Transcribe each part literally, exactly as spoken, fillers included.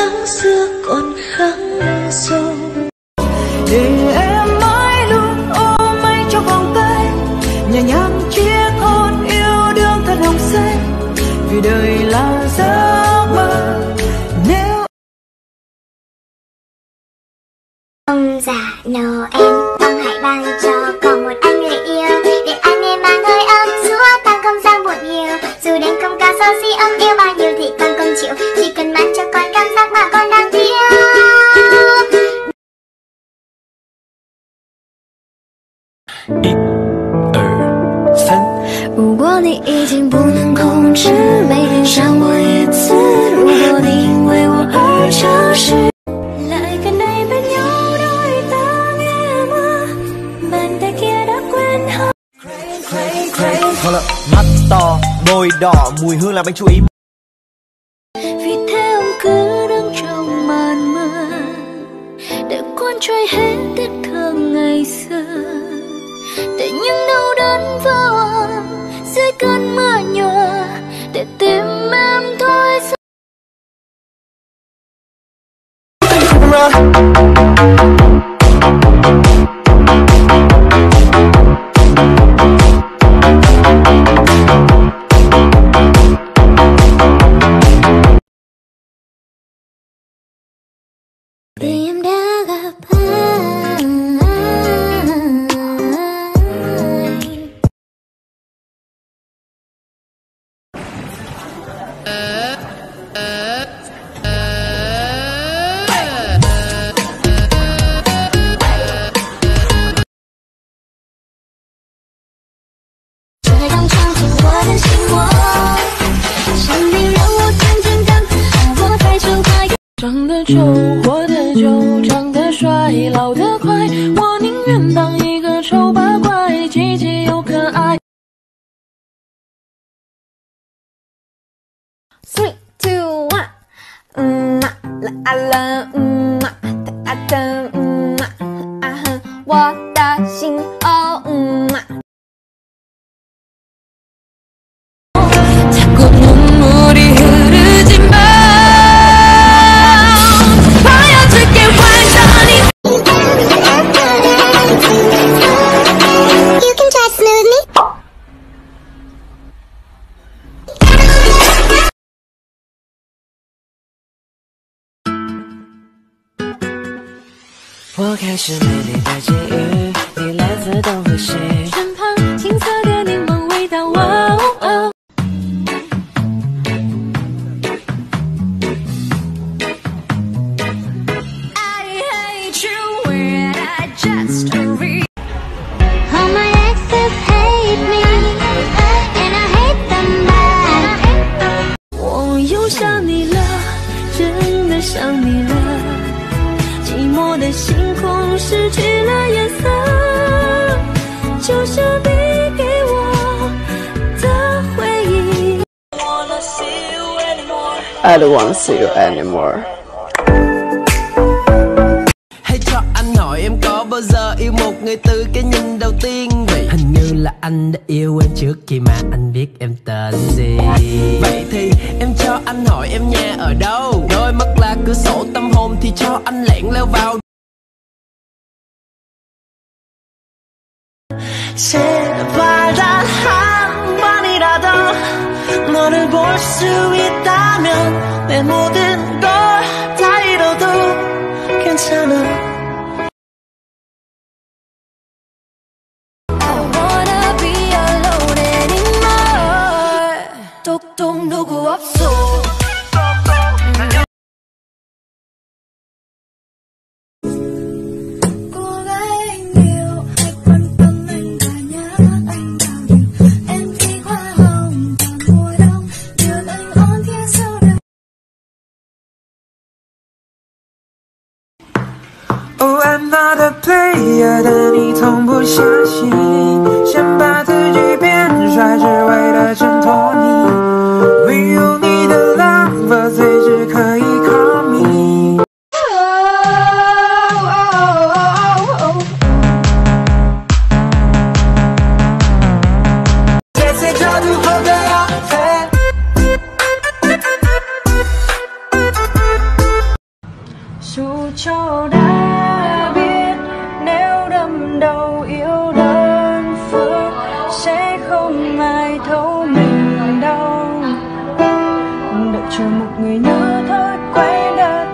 tháng xưa còn khắc sâu. Để em mãi luôn ôm anh trong vòng tay, nhẹ nhàng chiếc hôn yêu đương thật hồng say, vì đời là giấc mơ. Nếu ông già Noel, ông hãy ban cho con một anh người yêu, để anh em mang hơi ấm xua tan không gian buồn nhiều. Dù đến không cao xấu xí ông yêu bao nhiêu thì con không chịu, chỉ cần mang cho con cảm giác mà con đang thiếu. 一、二、三。 如果你已经不能控制，每天想我一次。如果你因为我而消失，lại gần đây bên nhau đôi ta nghe mơ, bàn tay kia đã quên hết. Thôi mắt to, môi đỏ, mùi hương làm anh chú ý. Vì thế ông cứ đứng trong màn mưa, để cuốn trôi hết tiếc thương ngày xưa. Để những đau đớn vô dưới cơn mưa nhòa, để tìm em thôi. Vì em đã gặp anh. 长得丑，活得久，长得帅，老得快，我宁愿当一个丑八怪，积极又可爱。Three, two, one， 嗯嘛啦啊啦，嗯嘛哒啊哒，嗯嘛啊哼，我的心哦，嗯嘛。 자꾸 눈물이 흐르지만 보여줄게 완전히. You can try smooth me. 我开始美丽的际遇，你蓝色都合适， 身旁青涩的柠檬味道，哇哦哦。 All my exes hate me, and I hate them back. 我又想你了，真的想你了。寂寞的星空失去了颜色，就像你给我的回忆。 I don't wanna see you anymore. Hãy cho anh hỏi em có bao giờ yêu một người từ cái nhìn đầu tiên vậy? Hình như là anh đã yêu em trước khi mà anh biết em tên gì. Vậy thì em cho anh hỏi em nhà ở đâu? Đôi mắt là cửa sổ tâm hồn thì cho anh lẻn leo vào. 제발단 한 번이라도 너를 볼 수 있다면 내 모든 걸 다 잃어도 괜찮아. I wanna be alone anymore. 똑똑 누구 없어. Oh, I'm not a player， 但你从不相信，想把自己变帅，只为了衬托你。没有你的 lover， 随时可以 call me。这次就如何的样子？ Dù cho đã biết nếu đâm đầu yêu đơn phương sẽ không ai thấu mình đâu, đợi chờ một người nhớ thói quen đã.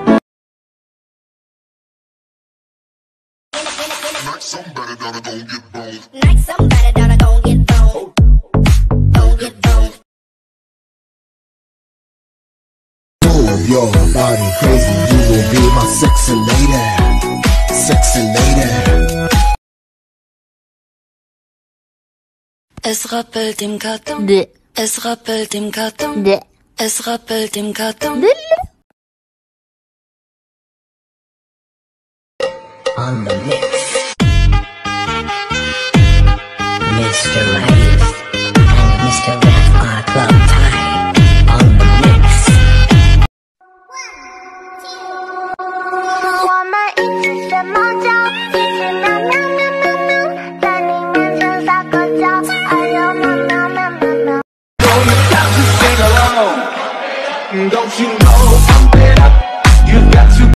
Somebody gotta go get bold. Like somebody gotta go get bold. Go get bold. Move your body crazy, you will be my sexy lady, sexy lady. Es rappelt im Karton. De. Es rappelt im Karton. De. Es rappelt im Karton. On the mix, Mister Rice and Mister Ref are club tie. On the mix. 我们一起学猫叫，一起喵喵喵喵喵，在你面前撒个娇，哎呦喵喵喵喵喵。 Don't you know pump it up? You got to.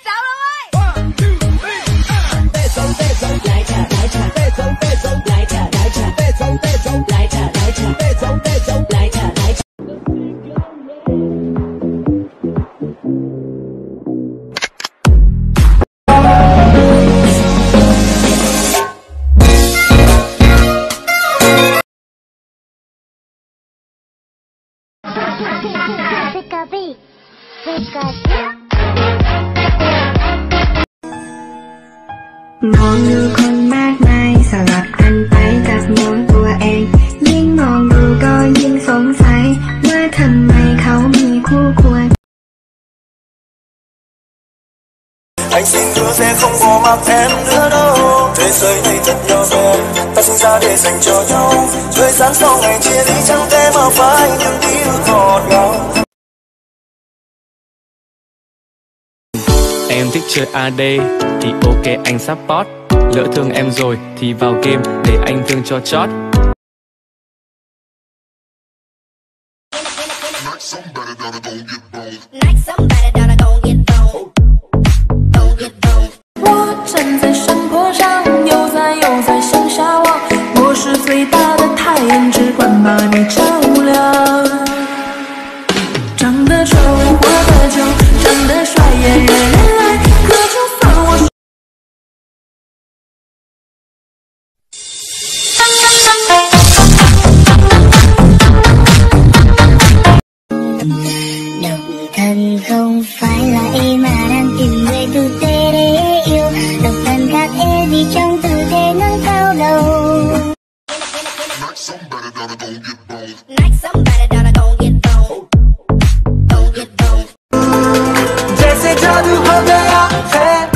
มองดูคนมากมายสลับกันไปกับมองตัวเองยิ่งมองดูก็ยิ่งสงสัยว่าทำไมเขามีคู่ควร Anh xin hứa sẽ không bỏ mặc em nữa đâu. Thế giới này thật nhỏ bé, ta sinh ra để dành cho nhau. Thời gian sau ngày chia ly chẳng thể mà phai những ký ức ngọt ngào. Em thích chơi a đê thì ok anh support. Lỡ thương em rồi thì vào game để anh thương cho chót. Like somebody gotta go get bold. Like somebody gotta go get bold. Go get bold. 我站在山坡上，悠哉悠哉向下望。我是最大的太阳，只管把你照亮。长得丑，活得久，长得帅也人人爱。可就算我。 Độc thân không phải là em mà đang tìm người tử tế để yêu. Độc thân khác e gì trong tư thế ngẩng cao đầu. Like somebody gotta go get bold. Like somebody gotta go get bold. Go get bold. जैसे जादू हो गया है.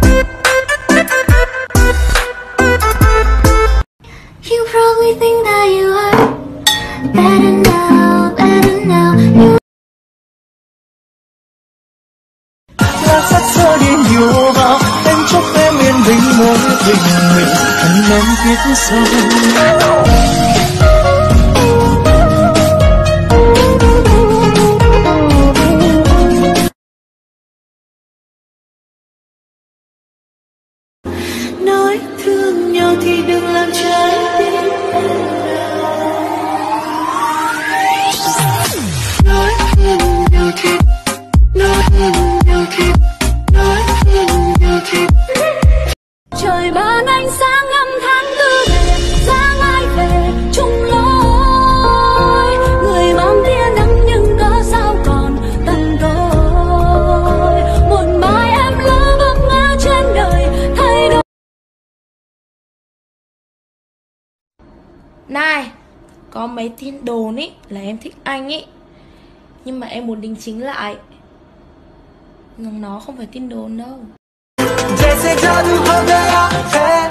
You probably think that you are better now, better now. You Là sắc xơ đi nhiều vào em chúc em yên bình mỗi bình mình thân em biết sâu. Nói thương nhau thì đừng làm trái tim em đau. Nói thương nhau thì nói thương nhau thì nói thương nhau thì trời ban ánh sáng âm tháng tư về sáng ai về chung lối người mang tia nắng nhưng cớ sao còn tận tôi một mai em lỡ vấp ngã trên đời thay đổi. Này, có mấy tin đồn ý là em thích anh ý, nhưng mà em muốn đính chính lại rằng nó không phải tin đồn đâu. जैसे जादू हो गया है.